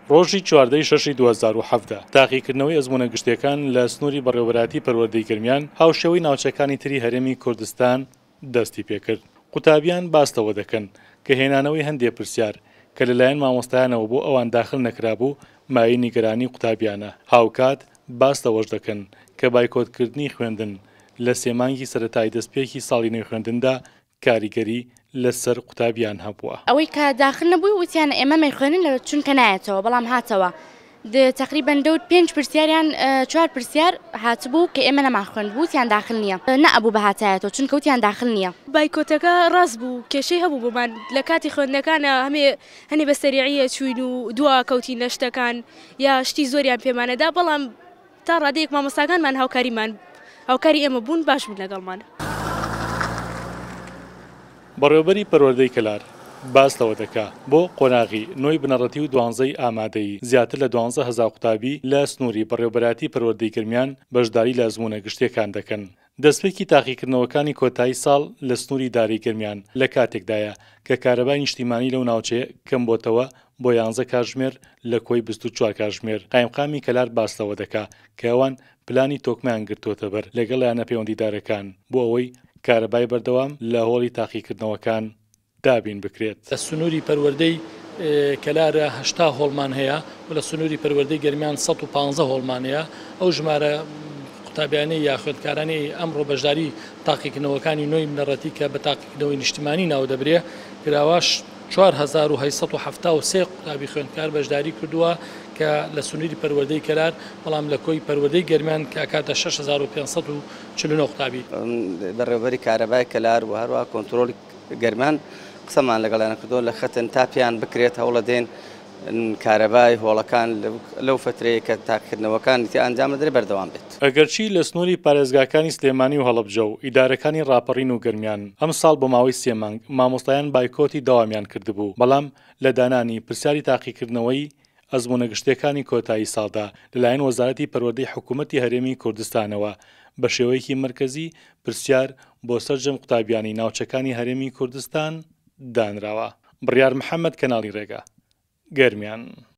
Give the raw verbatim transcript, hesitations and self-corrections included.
ڕۆژی چواردەی شەشی دوو هەزار و هەفت تاقیکردنەوەی ئەزموونە گشتیەکان لە سنووری بەڕێوەبەراتی پەروەردەی گرمیان هاوشێوەی ناوچەکانی تری هەرێمی کوردستان دەستی پێکرد. قوتابیان باستەوە دەکەن کە هێنانەوەی هەندێک پرسیار کە لەلایەن مامۆستایانەوە بۆ ئەوان داخل نەکرابوو مای نیگەرانی قوتابیانە. هاوکات باستەوەش دەکەن کە بایکۆتکردنی خوێندن لە سێمانگی سەرەتای دەستپێکی ساڵی نوێی خوێندندا کاریگەری لەسەر قوتابیان هەبووە. ئەوەی کە داخل نەبووی وتیان ئێمە مەیخوێنن لە چونکە نایەتەوە، بەڵام هاتەوە تقریبا دەوت پێنج پرسیاریان چوار پرسیار هاتبوو کە ئێمە نەمان خوێند بوو وتیان داخل نییە، نەبوو بە هاتایەتەوە چونکە وتیان داخل نییە. بایکۆتەکە ڕاست بوو، کێشەی هەبوو بۆمان لە کاتی خوێندنەکانە هەمێ هەنێ بە سەریعیە چوین و دوا کەوتی نەشتەکان یا شتی زۆریان پێمانەدا، بەڵام تا ڕادەیەک مامۆستاکانمان هاوکاریمان هاوکاری ئێمە بوون باش بوون لەگەڵمان. بەڕێوەبەری پەروەردەی کەلار باستەوە دەکا بۆ قۆناغی نۆی بنەڕەتی و دوانزەی ئامادەیی زیاتر لە دوانزە هەزار قوتابی لە سنووری بەڕێوەبەراتی پەروەردەی گرمیان بەشداری لە ئەزموونە گشتیەکان دەکەن. دەستپێکی تاقیکردنەوەکانی کۆتایی ساڵ لە سنووری داری گرمیان لە کاتێکدایە کە کارەبای نیشتیمانی لەو ناوچەیە کەم بۆتەوە بۆ یانزە کاتژمێر لە کۆی بیست و چوار کاتژمێر. قایمقامی کەلار باستەوە دەکا کە ئەوان پلانی تۆکمیان گرتوۆتە بەر لەگەڵ یانە پەیوەندیدارەکان بۆ ئەوەی کارەبای بەردەوام لە هۆڵی تاقیکردنەوەکان دابین بکرێت. لە سنووری پەروەردەی کەلارە هەشتا هۆڵمان هەیە و لە سنووری پەروەردەی گەرمیان سەد و پانزە هۆڵمان هەیە. ئەو ژمارە قوتابیانەی یا خوێندکارانەی ئەمڕۆ بەشداری تاقیکردنەوەکانی نۆی بنەڕەتی کە بە تاقیکردنەوەی نیشتیمانی ناو دەبرێ کراواش چوار هەزار و هەیسەد و هەفتا و سێ قوتابی خوێندکار بەشداری کردووە کە لە سنووری پەروەردەی کەلار، بەڵام لە کۆی پەروەردەی گەرمیان کە کاتە شەش هەزار و پێنجسەد و چل و نۆ قوتابی. بەڕێوەبەری کارەبای کەلار و هەروە کۆنتڕۆلی گەرمان قسەمان لەگەڵیان کردو لە خەتن تا پێیان بکرێت هەوڵە دێن کارەبای هۆڵەکان لەو فترەیە کە تاقیکردنەوەکان تی ئەنجام بدرێت بەردەوام بێت. ئەگەرچی لە سنووری پارێزگاکانی سلێمانی و هەڵەبجە و ئیدارەکانی ڕاپەڕین و گەرمیان ئەم ساڵ بۆ ماوەی سێ مانگ مامۆستایان بایکۆتی داوامیان کردبوو، بەڵام لە دانانی پرسیاری تاقیکردنەوەی ئەزموونە گشتیەکانی کۆتایی ساڵدا لەلایەن وەزارەتی پەروەردەی حکوومەتی هەرێمی کوردستانەوە بە شێوەیەکی مرکزی پرسیار بۆ سەرجەم قوتابیانی ناوچەکانی هەرێمی کوردستان دانراوە. بڕیار محەممەد کەناڵی ڕێگا گەرمیان.